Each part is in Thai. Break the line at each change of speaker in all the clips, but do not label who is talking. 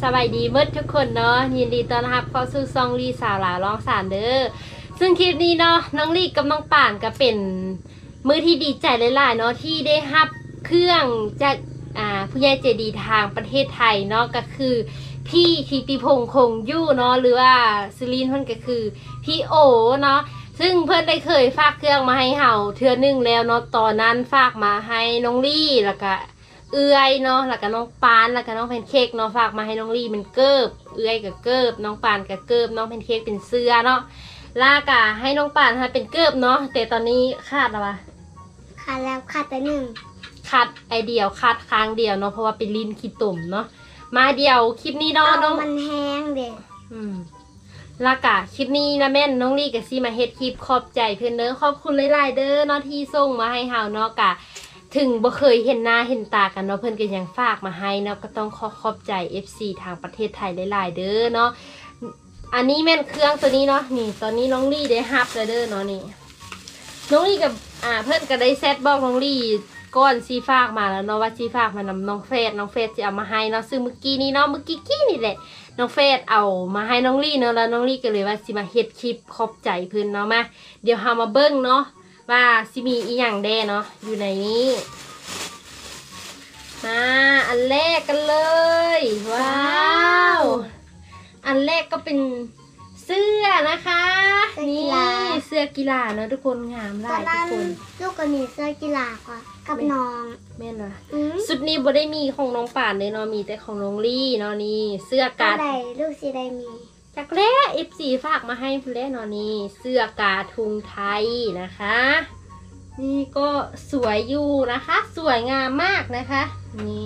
สบายดีเมื่อทุกคนเนาะยินดีต้อนรับเข้าสู่ซองลีสาวหลาร้องสารเด้อซึ่งคลิปนี้เนาะน้องลีกับน้องป่านก็เป็นมือที่ดีใจหลายๆเนาะที่ได้รับเครื่องจากผู้ใหญ่ใจดีทางประเทศไทยเนาะก็คือพี่ธิติพงษ์คงยู่เนาะหรือว่าซิลินเพื่อนก็คือพี่โอเนาะซึ่งเพื่อนได้เคยฝากเครื่องมาให้เฮาเทื่อนึงแล้วเนาะตอนนั้นฝากมาให้น้องลี่แล้วก็เอื้อยเนาะแล้วก็น้องปานแล้วก็น้องแพนเค้กเนาะฝากมาให้น้องลี่เป็นเกิบเอื้อยกับเกิบน้องปานกับเกิบน้องแพนเค้กเป็นเสื้อเนาะลากะให้น้องปานให้เป็นเกิบเนาะแต่ตอนนี้ขาดแล้ววะ
ขาดแล้วขาดแต่หนึ่ง
ขาดไอเดียวขาดค้างเดียวเนาะเพราะว่าเป็นลิ้นขี้ตุ่มเนาะมาเดียวคลิปนี้เนาะน้อง
มันแห้งเด็ก
ลากะคลิปนี้นะแม่นน้องลี่กับซีมาเฮ็ดคลิปขอบใจเพื่อนเด้อขอบคุณหลายๆเด้อเนาะที่ส่งมาให้เฮาเนาะกะถึงบ่เคยเห็นหน้าเห็นตากันเนาะเพื่อนก็ยังฝากมาให้เนาะก็ต้องขอบใจ FC ทางประเทศไทยหลายๆเด้อเนาะอันนี้แม่นเครื่องตัวนี้เนาะนี่ตอนนี้น้องลี่ได้ฮับแล้วเด้อเนาะนี่น้องลี่กับเพื่อนก็ได้เซตบอกน้องลี่ก้อนซีฝากมาแล้วเนาะว่าซีฝากมานำน้องเฟสจะเอามาให้เนาะซึ่งเมื่อกี้นี้เนาะเมื่อกี้นี่แหละน้องเฟสเอามาให้น้องลี่เนาะแล้วน้องลี่ก็เลยว่าสิมาเฮ็ดคลิปขอบใจเพื่อนเนาะมาเดี๋ยวเฮามาเบิ้งเนาะว่าสิมีอีหยังแด่เนาะอยู่ในนี้มาอันแรกกันเลยว้าวอันแรกก็เป็นเสื้อนะคะนี่เสื้อกีฬาเนาะทุกคนงามหลายทุกคน
ลูกก็มีเสื้อกีฬาค่ะกับน้อง
แม่นว่ะสุดนี้บ่ได้มีของน้องป่านเลยเนาะมีแต่ของน้องลี่เนาะนี่เสื้อกา
ได้ลูกสิได้มี
จากแรก FC ฝากมาให้เพื่อนเนาะนี่เสื้อกาทุงไทยนะคะนี่ก็สวยอยู่นะคะสวยงามมากนะคะนี่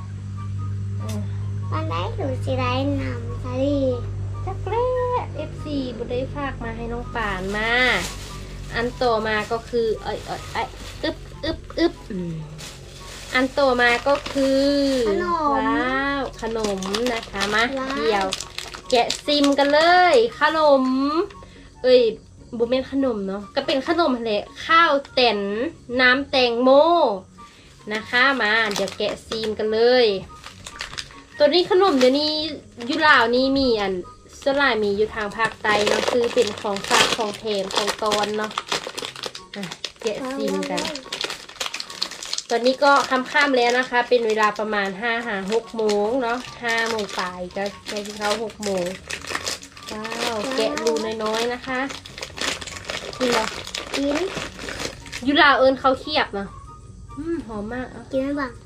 วันไหนลูกสิได้นำซารี
จากแรก FC บ่ได้ฝากมาให้น้องป่านมาอันต่อมาก็คืออึบอันต่อมาก็คือว้าวขนมนะคะมาเดี๋ยวแกะซิมกันเลยขนมบุเมนขนมเนาะก็เป็นขนมแหละข้าวแตนน้ำแตงโมนะคะมาเดี๋ยวแกะซิมกันเลยตัวนี้ขนมเดี๋ยวนี้ยุลาวนี้มีอันสลายมีอยู่ทางภาคใต้เนาะคือเป็นของฝากของแถมของตอนเนาะแกะซิมกันตอนนี้ก็ค่ำๆแล้วนะคะเป็นเวลาประมาณ6 โมงเนาะ5 โมงปลายก็ใกล้เข้า6 โมงว้าวแกะรูน้อยๆนะคะกินเหรอ
กิน
ยุลาเอิญเขาเคียบเนาะหอมมาก
กินไหมบ้าง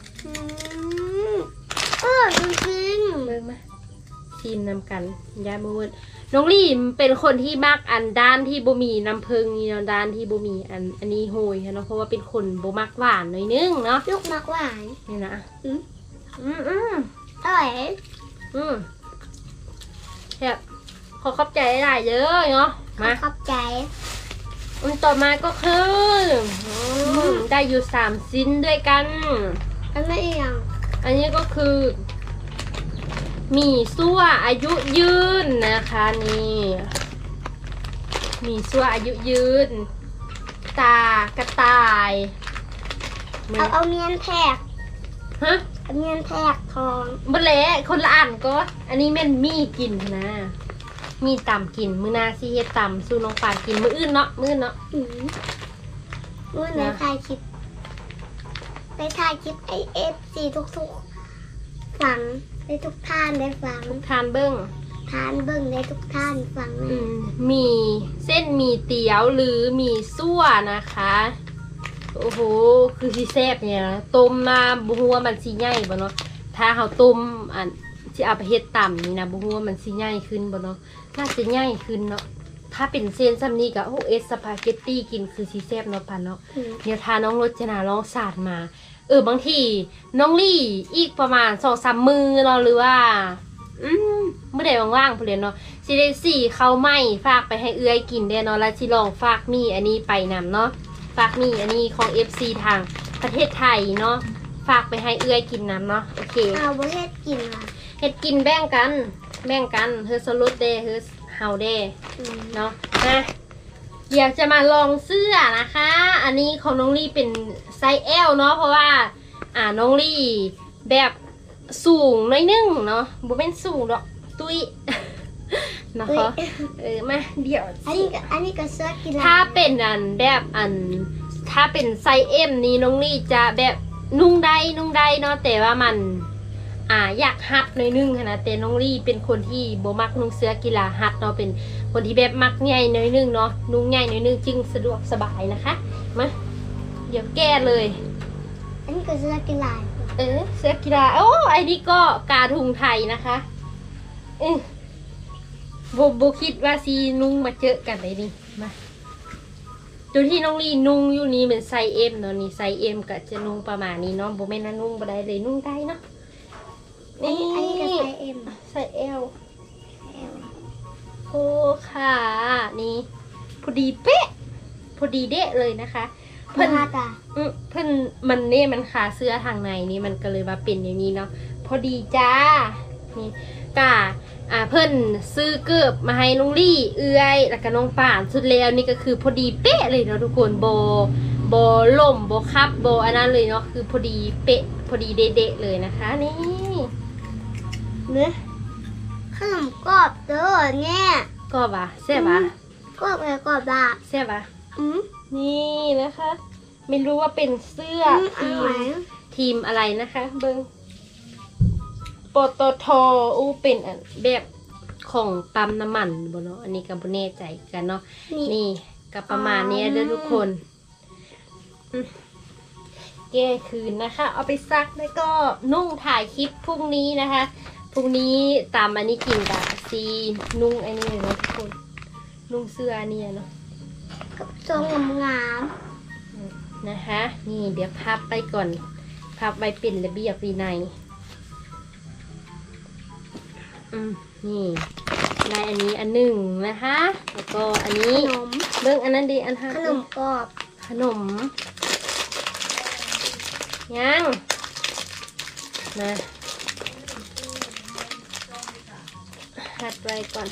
จริง
เบิ่งมาชิมนำกันยายมือน้องลี่เป็นคนที่มักอันด้านที่บ่มีน้ำผึ้งนี่เนาะด้านที่บ่มีอันนี้โหยเนาะเพราะว่าเป็นคนบ่มักหวานหน่อยนึงเนาะ
ลูกมักหวาน
นี่นะ
อร่อย
แบบขอบใจหลายเยอะเนาะมา
ขอบใจ
อันต่อมาก็คือได้อยู่3 ชิ้นด้วยกัน
อันนี้อย่าง
อันนี้ก็คือมีซั่วอายุยืนนะคะนี่มีซั่วอายุยืนตากระต่าย
เอาเมียนแพก
ฮะ
เอาเมียนแพกทอง
บ่แลคนละอันก็อันนี้แม่นมีกินนะมีตำกินมื้อหน้าสิเฮ็ดตำสู่น้องปานกินมื้ออื่นเนาะมื้อไหน
ถ่ายคลิปไปถ่ายคลิปIFCทุกฟังได้ทุกท่านได้ฟัง
ทุกท่านเบิ้ง
ได้ทุกท่านฟัง
มีเส้นมีเตี๋ยวหรือมีซั่วนะคะโอ้โหคือสิแซ่บเนี่ยต้มมาบุหัวมันสิใหญ่บ่เนาะถ้าเขาต้มที่เอาไปเฮ็ดต่ำนี่นะบุหัวมันสิใหญ่ขึ้นบ่เนาะน่าจะใหญ่ขึ้นเนาะถ้าเป็นเส้นซ้ำนี้ก็สปาเกตตี้กินคือสิแซ่บเนาะปันเนาะเดี๋ยวทาน้องรจนาลองสาดมาบางทีน้องลี่อีกประมาณ2-3 มือเนาะหรือว่าเมื่อใดว่างๆเพื่อนเนาะสิได้สี่เขาไม่ฝากไปให้เอื้อยกินได้เนาะแล้วสิลองฝากมีอันนี้ไปนำเนาะฝากมีอันนี้ของ FC ทางประเทศไทยเนาะฝากไปให้เอื้อยกินนำเนาะโอเค
เอาบ่เฮ็ดกินล่ะ
เฮ็ดกินแบ่งกันเฮือสลุดเด้เฮือเฮาเด้เนาะนะเดี๋ยวจะมาลองเสื้อนะคะอันนี้ของน้องลี่เป็นไซส์ L เนาะเพราะว่าน้องลี่แบบสูงหน่อยนึงเนาะบ่เป็นสูงดอกตุ้ย นะคะมาเดี๋ยว
อันนี้ก็เสื้อกีฬา
ถ้าเป็นแบบถ้าเป็นไซส์ M นี้น้องลี่จะแบบนุ่งได้เนาะแต่ว่ามันอยากฮัดหน่อยนึงนะแต่น้องลี่เป็นคนที่บ่มักนุ่งเสื้อกีฬาฮัดเนาะเป็นคนที่แบบมักใหญ่หน่อยนึงเนาะนุ่งใหญ่หน่อยนึงจึงสะดวกสบายนะคะมาเดี๋ยวแก้เลย
อันนี้ก็เสื้อกีฬา
เสื้อกีฬาโอ้ไอ้นี่ก็กาทุงไทยนะคะโบคิดว่าซีนุ่งมาเจอกันเลยนี่มาตัวที่น้องลีนุ่งอยู่นี้เป็นไซส์ M เนาะนี่ไซส์ M ก็จะนุ่งประมาณนี้เนาะโบแม่นว่านุ่งบ่ได้เลยนุ่งได้เนาะ
อันนี้ก็ไซส์ M
ไซส์ L โอ้ค่ะนี่พอดีเป๊ะพอดีเดะเลยนะคะเพิ่นมันเนี่ยมันขาเสื้อทางในนี่มันก็เลยมาเป็นอย่างนี้เนาะพอดีจ้านี่กะเพิ่นซื้อเกือบมาให้น้องลี่เอื้อยแล้วก็น้องป่านสุดแล้วนี่ก็คือพอดีเป๊ะเลยเนาะทุกคนโบล่มโบคับโบอันนั้นเลยเนาะคือพอดีเป๊ะพอดีเด๊ะๆเลยนะคะนี่เนื้อ
ขนมกรอบเด้อเนี่ย
กรอบอ่ะแซ่บอ่ะ
กรอบเลยกรอบละ
แซ่บอ่ะนี่นะคะไม่รู้ว่าเป็นเสื้อทีมอะไรนะคะเบิ้งปตทเป็นแบบของปั๊มน้ำมันบ่เนาะอันนี้ก็บ่แน่ใจกันเนาะนี่ก็ประมาณนี้เด้อทุกคนแก้คืนนะคะ เอาไปซักแล้วก็นุ่งถ่ายคลิปพรุ่งนี้นะคะพรุ่งนี้ตามอันนี้กินกับซีนุ่งอันนี้เลยเนาะทุกคนนุ่งเสื้ออันนี้เนาะ
กับทรงงาม
นะคะนี่เดี๋ยวพับไปก่อนพับไว้เป็นระเบียบวินัยนี่ได้อันนี้อันหนึ่งนะคะแล้วก็อันนี้เบิ้งอันนั้นดีอันห้า
ขนมกรอบ
ขนมยังนะหัดไว้ก่อน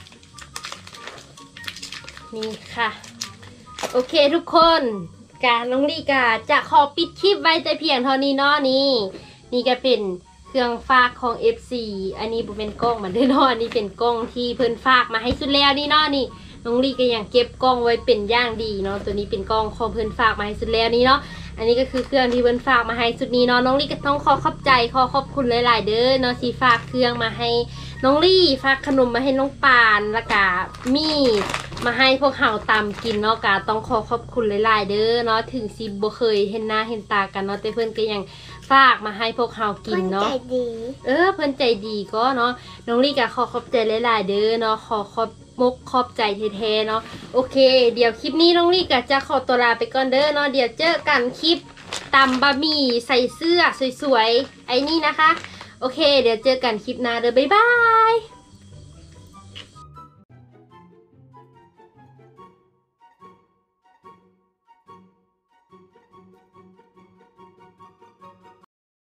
นี่ค่ะโอเคทุกคนการน้องลีกาจะขอปิดคลิปไว้แต่เพียงเท่านี้เนาะนี่ก็เป็นเครื่องฝากของ FC อันนี้เป็นกล้องมาด้วยเนาะอันนี้เป็นกล้องที่เพิ่นฝากมาให้สุดแล้วนี่เนาะนี่น้องลีก็ยังเก็บกล้องไว้เป็นอย่างดีเนาะตัวนี้เป็นกล้องของเพิ่นฝากมาให้สุดแล้วนี่เนาะอันนี้ก็คือเครื่องที่เพิ่นฝากมาให้สุดนี้เนาะน้องลีก็ต้องขอบใจขอบคุณหลายๆเด้อเนาะที่ฝากเครื่องมาให้น้องลีฝากขนมมาให้น้องปานแล้วก็มีมาให้พวกเฮาตามกินเนาะกะต้องขอบคุณหลายๆเด้อเนาะถึงสิบ่เคยเห็นหน้าเห็นตากันเนาะแต่เพิ่นก็ยังฝากมาให้พวกเฮากินเนาะ
ใจดี
เพิ่นใจดีก็เนาะน้องลี่ก็ขอบใจหลายๆเด้อเนาะขอบใจแท้ๆเนาะโอเคเดี๋ยวคลิปนี้น้องลี่ก็จะขอตัวลาไปก่อนเด้อเนาะเดี๋ยวเจอกันคลิปตำบะหมี่ใส่เสื้อสวยๆไอ้นี่นะคะโอเคเดี๋ยวเจอกันคลิปหน้าเด้อบ๊ายบาย